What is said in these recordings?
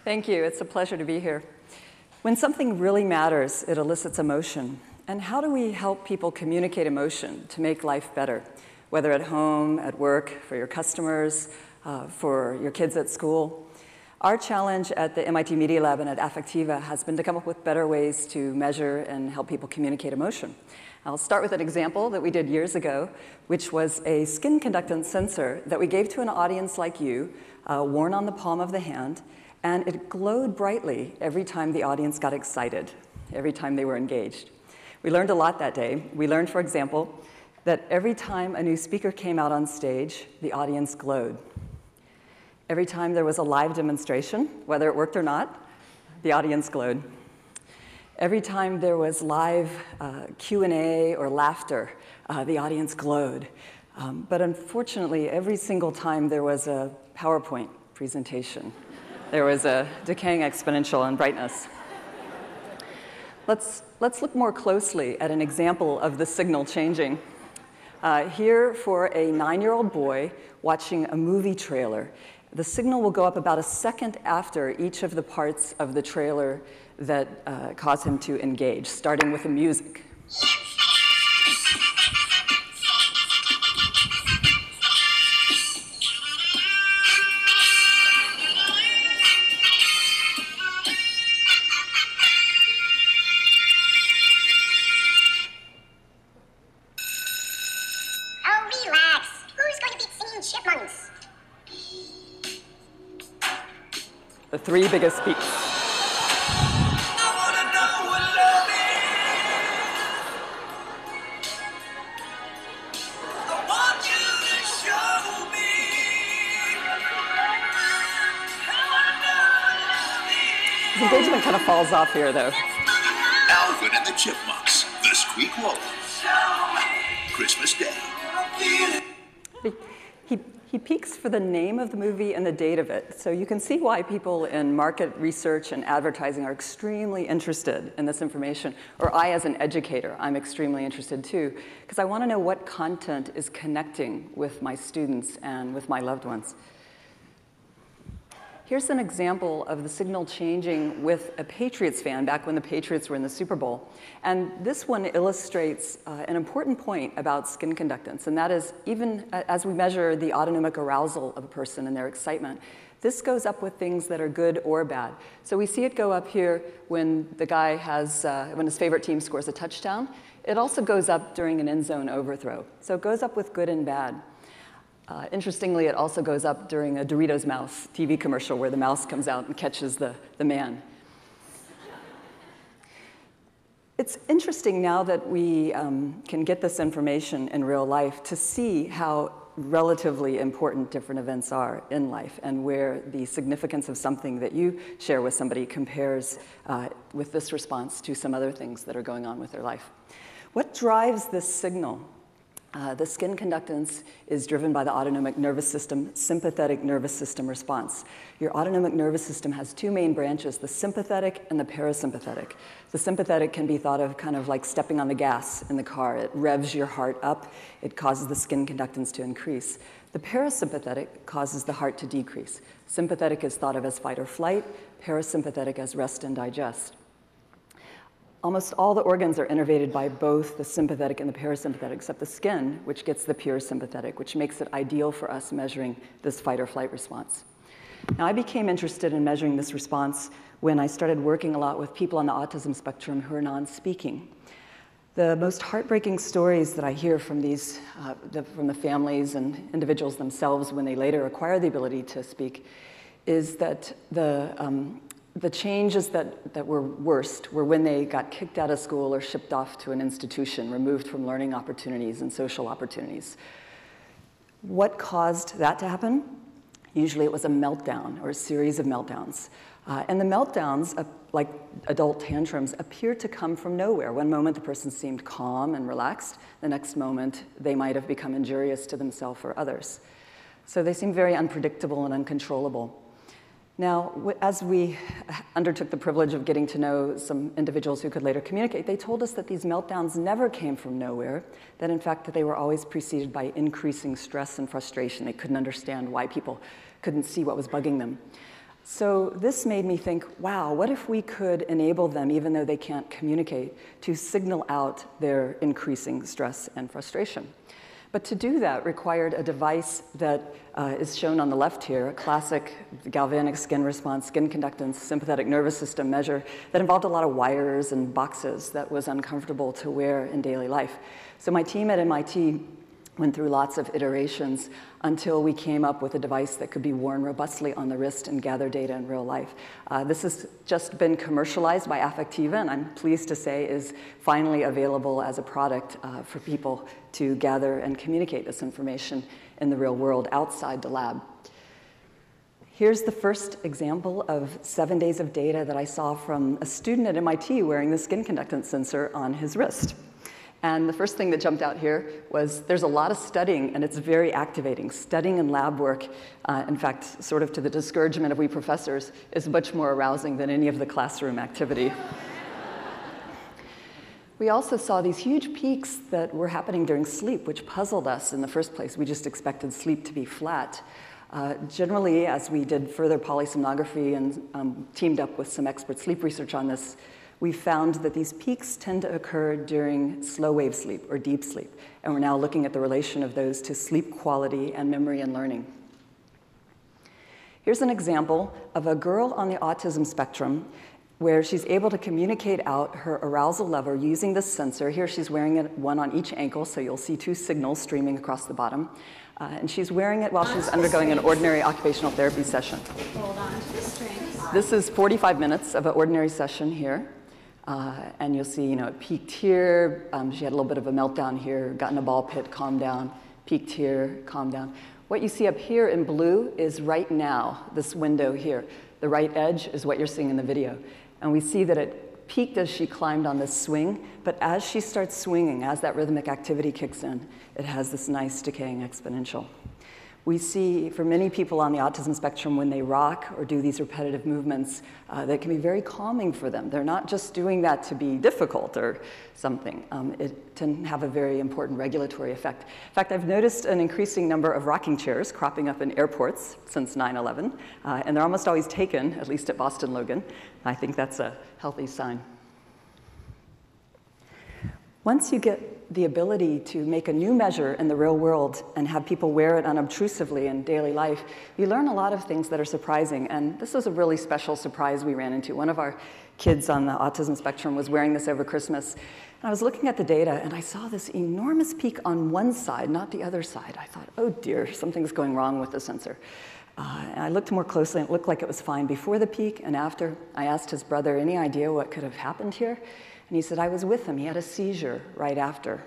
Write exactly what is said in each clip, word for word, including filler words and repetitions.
Thank you. It's a pleasure to be here. When something really matters, it elicits emotion. And how do we help people communicate emotion to make life better, whether at home, at work, for your customers, uh, for your kids at school? Our challenge at the M I T Media Lab and at Affectiva has been to come up with better ways to measure and help people communicate emotion. I'll start with an example that we did years ago, which was a skin conductance sensor that we gave to an audience like you, uh, worn on the palm of the hand, and it glowed brightly every time the audience got excited, every time they were engaged. We learned a lot that day. We learned, for example, that every time a new speaker came out on stage, the audience glowed. Every time there was a live demonstration, whether it worked or not, the audience glowed. Every time there was live uh, Q and A or laughter, uh, the audience glowed. Um, but unfortunately, every single time there was a PowerPoint presentation, there was a decaying exponential in brightness. Let's, let's look more closely at an example of the signal changing. Uh, here for a nine-year-old boy watching a movie trailer, the signal will go up about a second after each of the parts of the trailer that uh, cause him to engage, starting with the music. Oh, relax. Who's going to be singing chipmunks? The three biggest beats. I wanna know what love is. I want you to show me. I wanna know what love is. His engagement kind of falls off here, though. Alvin and the Chipmunks, The Squeakquel, Christmas Day. He, he, he peaks for the name of the movie and the date of it. So you can see why people in market research and advertising are extremely interested in this information. Or I, as an educator, I'm extremely interested too, because I want to know what content is connecting with my students and with my loved ones. Here's an example of the signal changing with a Patriots fan back when the Patriots were in the Super Bowl. And this one illustrates uh, an important point about skin conductance, and that is even as we measure the autonomic arousal of a person and their excitement, this goes up with things that are good or bad. So we see it go up here when the guy has, uh, when his favorite team scores a touchdown. It also goes up during an end zone overthrow. So it goes up with good and bad. Uh, interestingly, it also goes up during a Doritos mouse T V commercial where the mouse comes out and catches the, the man. It's interesting now that we um, can get this information in real life to see how relatively important different events are in life and where the significance of something that you share with somebody compares uh, with this response to some other things that are going on with their life. What drives this signal? Uh, the skin conductance is driven by the autonomic nervous system, sympathetic nervous system response. Your autonomic nervous system has two main branches, the sympathetic and the parasympathetic. The sympathetic can be thought of kind of like stepping on the gas in the car. It revs your heart up. It causes the skin conductance to increase. The parasympathetic causes the heart to decrease. Sympathetic is thought of as fight or flight, parasympathetic as rest and digest. Almost all the organs are innervated by both the sympathetic and the parasympathetic, except the skin, which gets the pure sympathetic, which makes it ideal for us measuring this fight or flight response. Now, I became interested in measuring this response when I started working a lot with people on the autism spectrum who are non-speaking. The most heartbreaking stories that I hear from these, uh, the, from the families and individuals themselves when they later acquire the ability to speak is that the um, The changes that, that were worst were when they got kicked out of school or shipped off to an institution, removed from learning opportunities and social opportunities. What caused that to happen? Usually it was a meltdown or a series of meltdowns. Uh, and the meltdowns, uh, like adult tantrums, appear to come from nowhere. One moment the person seemed calm and relaxed. The next moment they might have become injurious to themselves or others. So they seem very unpredictable and uncontrollable. Now, as we undertook the privilege of getting to know some individuals who could later communicate, they told us that these meltdowns never came from nowhere, that in fact that they were always preceded by increasing stress and frustration. They couldn't understand why people couldn't see what was bugging them. So this made me think, wow, what if we could enable them, even though they can't communicate, to signal out their increasing stress and frustration? But to do that required a device that uh, is shown on the left here, a classic galvanic skin response, skin conductance, sympathetic nervous system measure that involved a lot of wires and boxes that was uncomfortable to wear in daily life. So my team at M I T went through lots of iterations until we came up with a device that could be worn robustly on the wrist and gather data in real life. Uh, this has just been commercialized by Affectiva, and I'm pleased to say is finally available as a product uh, for people to gather and communicate this information in the real world outside the lab. Here's the first example of seven days of data that I saw from a student at M I T wearing the skin conductance sensor on his wrist. And the first thing that jumped out here was there's a lot of studying, and it's very activating. Studying and lab work, uh, in fact, sort of to the discouragement of we professors, is much more arousing than any of the classroom activity. We also saw these huge peaks that were happening during sleep, which puzzled us in the first place. We just expected sleep to be flat. Uh, generally, as we did further polysomnography and um, teamed up with some expert sleep research on this, we found that these peaks tend to occur during slow wave sleep or deep sleep. And we're now looking at the relation of those to sleep quality and memory and learning. Here's an example of a girl on the autism spectrum where she's able to communicate out her arousal level using this sensor. Here she's wearing it one on each ankle, so you'll see two signals streaming across the bottom. Uh, and she's wearing it while she's undergoing an ordinary occupational therapy session. Hold on to the strings. This is forty-five minutes of an ordinary session here. Uh, and you'll see, you know, it peaked here. Um, she had a little bit of a meltdown here, got in a ball pit, calmed down, peaked here, calmed down. What you see up here in blue is right now, this window here. The right edge is what you're seeing in the video. And we see that it peaked as she climbed on this swing, but as she starts swinging, as that rhythmic activity kicks in, it has this nice decaying exponential. We see for many people on the autism spectrum when they rock or do these repetitive movements, uh, that can be very calming for them. They're not just doing that to be difficult or something. Um, it can have a very important regulatory effect. In fact, I've noticed an increasing number of rocking chairs cropping up in airports since nine eleven, uh, and they're almost always taken, at least at Boston Logan. I think that's a healthy sign. Once you get the ability to make a new measure in the real world and have people wear it unobtrusively in daily life, you learn a lot of things that are surprising. And this was a really special surprise we ran into. One of our kids on the autism spectrum was wearing this over Christmas. And I was looking at the data, and I saw this enormous peak on one side, not the other side. I thought, oh dear, something's going wrong with the sensor. Uh, and I looked more closely, and it looked like it was fine before the peak and after. I asked his brother, any idea what could have happened here? And he said, I was with him. He had a seizure right after.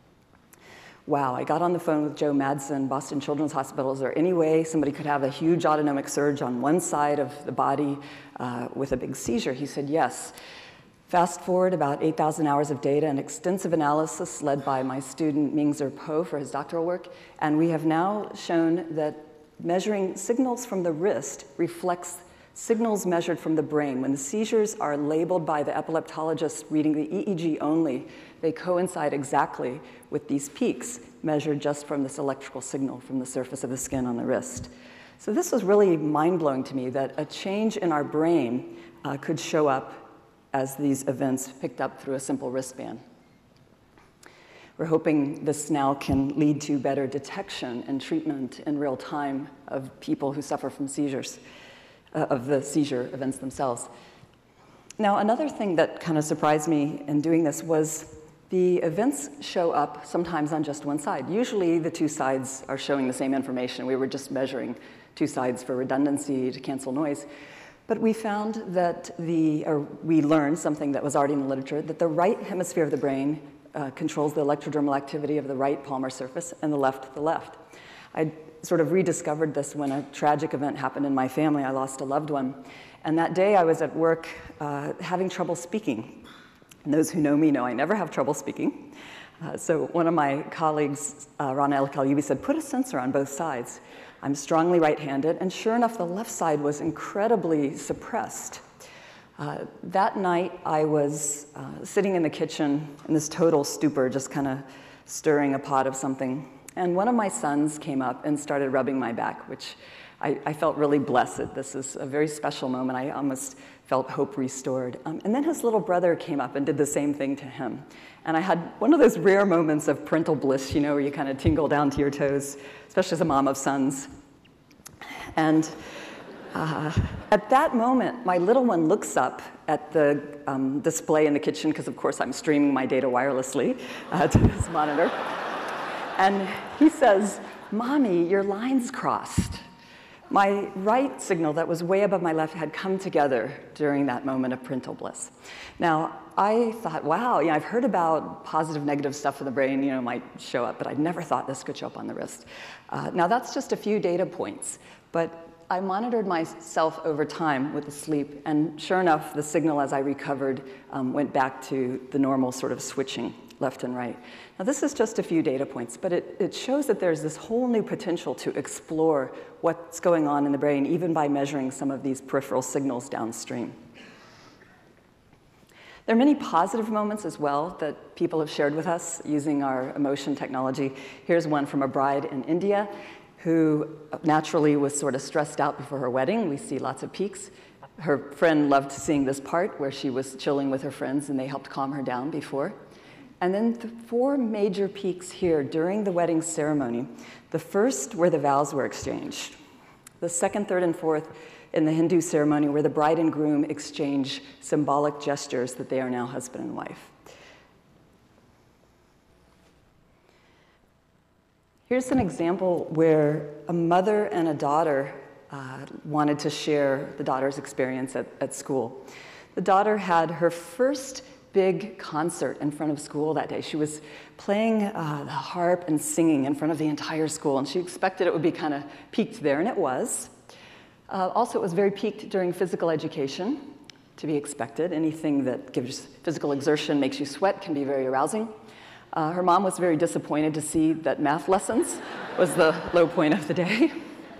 Wow, I got on the phone with Joe Madsen, Boston Children's Hospital. Is there any way somebody could have a huge autonomic surge on one side of the body uh, with a big seizure? He said, yes. Fast forward about eight thousand hours of data and extensive analysis led by my student Ming-Zer Po for his doctoral work. And we have now shown that measuring signals from the wrist reflects signals measured from the brain. When the seizures are labeled by the epileptologist reading the E E G only, they coincide exactly with these peaks measured just from this electrical signal from the surface of the skin on the wrist. So this was really mind-blowing to me that a change in our brain uh, could show up as these events picked up through a simple wristband. We're hoping this now can lead to better detection and treatment in real time of people who suffer from seizures. Uh, of the seizure events themselves. Now, another thing that kind of surprised me in doing this was the events show up sometimes on just one side. Usually the two sides are showing the same information. We were just measuring two sides for redundancy to cancel noise. But we found that the, or we learned something that was already in the literature, that the right hemisphere of the brain uh, controls the electrodermal activity of the right palmar surface and the left the left. I sort of rediscovered this when a tragic event happened in my family. I lost a loved one. And that day I was at work uh, having trouble speaking. And those who know me know I never have trouble speaking. Uh, so one of my colleagues, uh, Ron El-Kalyubi, said, put a sensor on both sides. I'm strongly right-handed, and sure enough, the left side was incredibly suppressed. Uh, that night, I was uh, sitting in the kitchen in this total stupor, just kind of stirring a pot of something. And one of my sons came up and started rubbing my back, which I, I felt really blessed. This is a very special moment. I almost felt hope restored. Um, and then his little brother came up and did the same thing to him. And I had one of those rare moments of parental bliss, you know, where you kind of tingle down to your toes, especially as a mom of sons. And uh, at that moment, my little one looks up at the um, display in the kitchen, because of course I'm streaming my data wirelessly uh, to this monitor. And he says, "Mommy, your line's crossed." My right signal that was way above my left had come together during that moment of parental bliss. Now, I thought, wow, you know, I've heard about positive, negative stuff in the brain, you know, might show up, but I never thought this could show up on the wrist. Uh, now, that's just a few data points, but I monitored myself over time with the sleep, and sure enough, the signal as I recovered um, went back to the normal sort of switching left and right. Now, this is just a few data points, but it, it shows that there's this whole new potential to explore what's going on in the brain, even by measuring some of these peripheral signals downstream. There are many positive moments as well that people have shared with us using our emotion technology. Here's one from a bride in India who naturally was sort of stressed out before her wedding. We see lots of peaks. Her friend loved seeing this part where she was chilling with her friends and they helped calm her down before. And then the four major peaks here during the wedding ceremony. The first, where the vows were exchanged. The second, third, and fourth in the Hindu ceremony, where the bride and groom exchange symbolic gestures that they are now husband and wife. Here's an example where a mother and a daughter uh, wanted to share the daughter's experience at, at school. The daughter had her first big concert in front of school that day. She was playing uh, the harp and singing in front of the entire school, and she expected it would be kind of peaked there, and it was. Uh, also, it was very peaked during physical education, to be expected. Anything that gives physical exertion, makes you sweat, can be very arousing. Uh, her mom was very disappointed to see that math lessons was the low point of the day.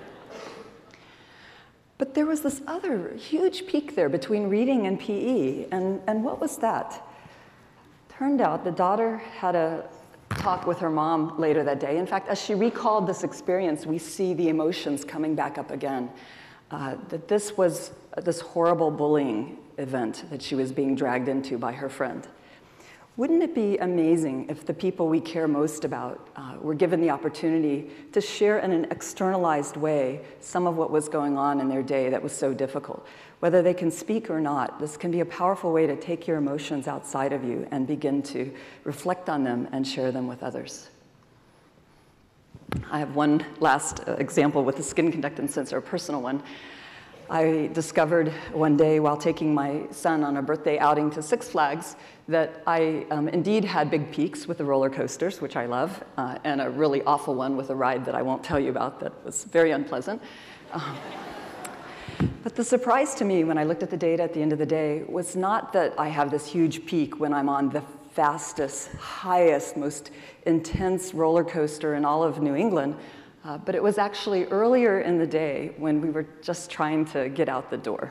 But there was this other huge peak there between reading and P E, and, and what was that? Turned out the daughter had a talk with her mom later that day. In fact, as she recalled this experience, we see the emotions coming back up again. Uh, that this was this horrible bullying event that she was being dragged into by her friend. Wouldn't it be amazing if the people we care most about uh, were given the opportunity to share in an externalized way some of what was going on in their day that was so difficult? Whether they can speak or not, this can be a powerful way to take your emotions outside of you and begin to reflect on them and share them with others. I have one last uh, example with the skin conductance sensor, a personal one. I discovered one day while taking my son on a birthday outing to Six Flags that I um, indeed had big peaks with the roller coasters, which I love, uh, and a really awful one with a ride that I won't tell you about that was very unpleasant. Um, but the surprise to me when I looked at the data at the end of the day was not that I have this huge peak when I'm on the fastest, highest, most intense roller coaster in all of New England, Uh, but it was actually earlier in the day when we were just trying to get out the door.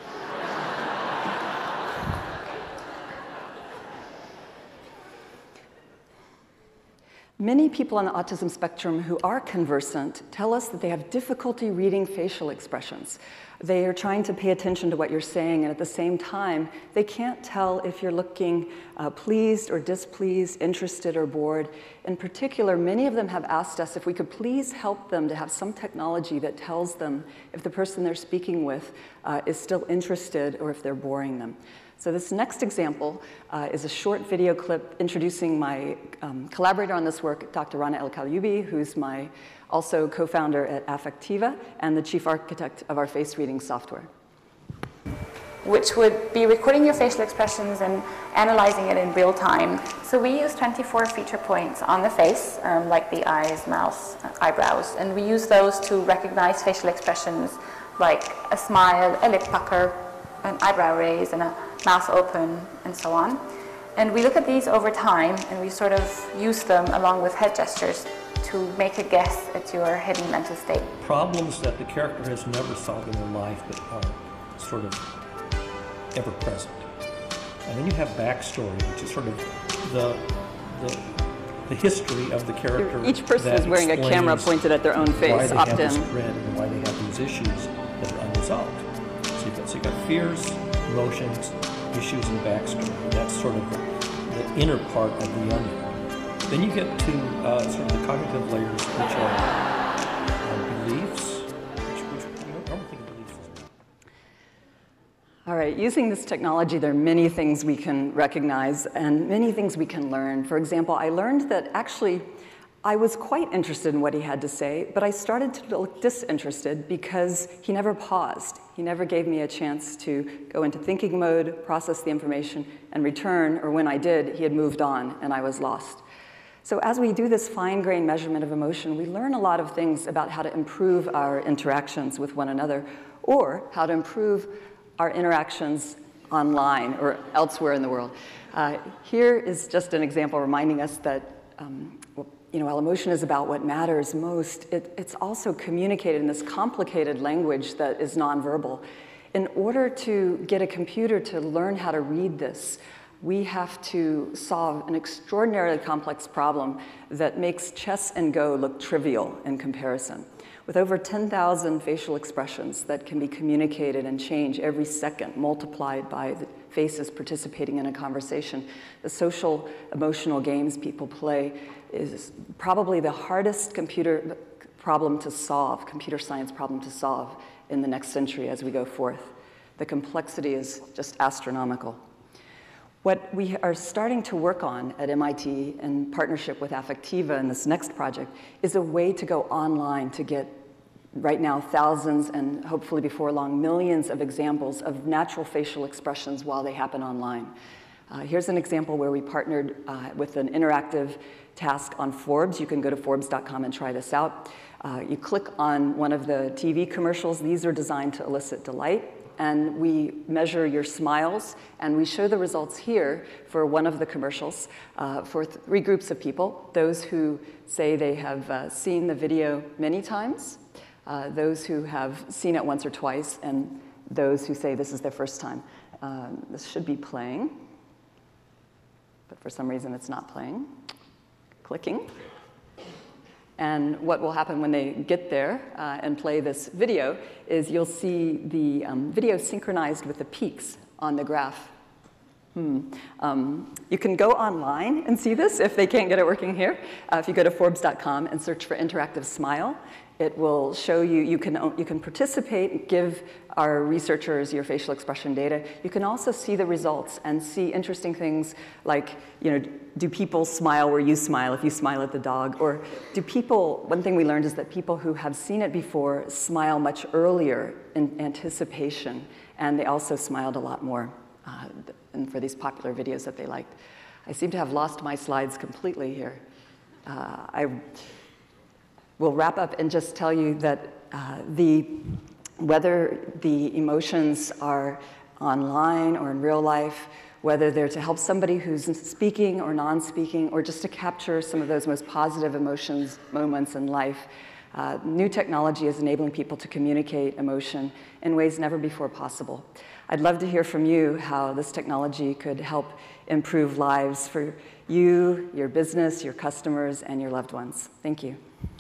Many people on the autism spectrum who are conversant tell us that they have difficulty reading facial expressions. They are trying to pay attention to what you're saying, and at the same time, they can't tell if you're looking uh, pleased or displeased, interested or bored. In particular, many of them have asked us if we could please help them to have some technology that tells them if the person they're speaking with uh, is still interested or if they're boring them. So this next example uh, is a short video clip introducing my um, collaborator on this work, Doctor Rana El-Kalyoubi, who's my also co-founder at Affectiva and the chief architect of our face reading software. Which would be recording your facial expressions and analyzing it in real time. So we use twenty-four feature points on the face, um, like the eyes, mouth, eyebrows, and we use those to recognize facial expressions like a smile, a lip pucker, an eyebrow raise, and a mouth open, and so on. And we look at these over time, and we sort of use them along with head gestures to make a guess at your hidden mental state. Problems that the character has never solved in their life but are sort of ever present. And then you have backstory, which is sort of the, the, the history of the character. Each person is wearing a camera pointed at their own face, opt in. opt in. Why they have this dread and why they have these these issues that are unresolved. So you've got, so you've got fears, emotions, issues, and backstory. That's sort of the, the inner part of the onion. Then you get to uh, sort of the cognitive layers, which are uh, beliefs, which, which you don't normally think of beliefs as. All right, using this technology, there are many things we can recognize and many things we can learn. For example, I learned that actually I was quite interested in what he had to say, but I started to look disinterested because he never paused. He never gave me a chance to go into thinking mode, process the information, and return, or when I did, he had moved on and I was lost. So as we do this fine-grained measurement of emotion, we learn a lot of things about how to improve our interactions with one another, or how to improve our interactions online or elsewhere in the world. Uh, here is just an example reminding us that um, you know, while emotion is about what matters most, it, it's also communicated in this complicated language that is nonverbal. In order to get a computer to learn how to read this, we have to solve an extraordinarily complex problem that makes chess and Go look trivial in comparison. With over ten thousand facial expressions that can be communicated and change every second, multiplied by the faces participating in a conversation, the social emotional games people play is probably the hardest computer problem to solve, computer science problem to solve in the next century as we go forth. The complexity is just astronomical. What we are starting to work on at M I T in partnership with Affectiva in this next project is a way to go online to get right now thousands and hopefully before long millions of examples of natural facial expressions while they happen online. Uh, here's an example where we partnered uh, with an interactive task on Forbes. You can go to Forbes dot com and try this out. Uh, you click on one of the T V commercials. These are designed to elicit delight. And we measure your smiles, and we show the results here for one of the commercials uh, for three groups of people: those who say they have uh, seen the video many times, uh, those who have seen it once or twice, and those who say this is their first time. Um, this should be playing, but for some reason it's not playing. Clicking. And what will happen when they get there uh, and play this video is you'll see the um, video synchronized with the peaks on the graph. Hmm. Um, you can go online and see this if they can't get it working here. Uh, if you go to Forbes dot com and search for interactive smile, it will show you, you can, you can participate, give our researchers your facial expression data. You can also see the results and see interesting things like, you know, do people smile where you smile if you smile at the dog? Or do people, one thing we learned is that people who have seen it before smile much earlier in anticipation, and they also smiled a lot more uh, and for these popular videos that they liked. I seem to have lost my slides completely here. Uh, I will wrap up and just tell you that uh, the, whether the emotions are online or in real life, whether they're to help somebody who's speaking or non-speaking, or just to capture some of those most positive emotions, moments in life, uh, new technology is enabling people to communicate emotion in ways never before possible. I'd love to hear from you how this technology could help improve lives for you, your business, your customers, and your loved ones. Thank you.